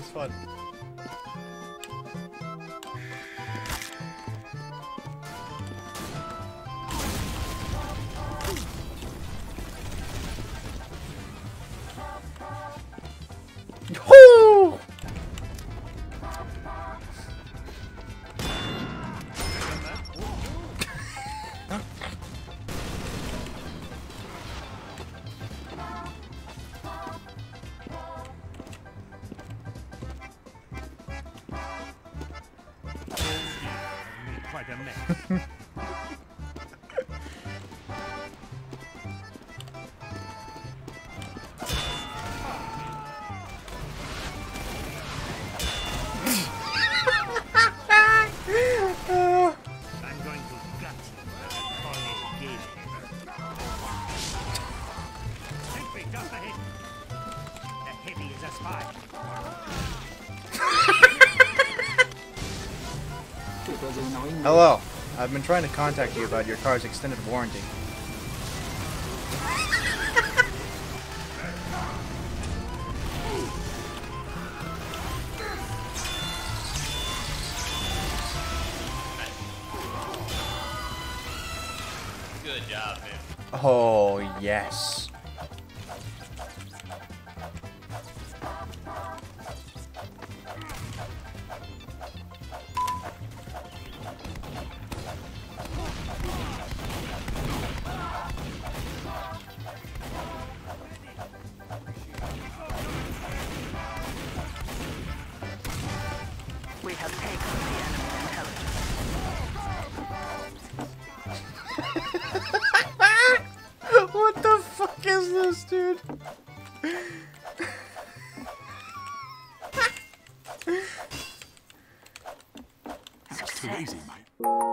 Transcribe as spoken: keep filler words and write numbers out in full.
was fun. Woo! Quite a mess. I'm going to gut you like a Cornish gamekeeper. Sentry just ahead. The heavy is a spy. Hello. I've been trying to contact you about your car's extended warranty. Good job, man. Oh, yes. We have taken the enemy intelligence. What the fuck is this, dude? That's too easy, mate.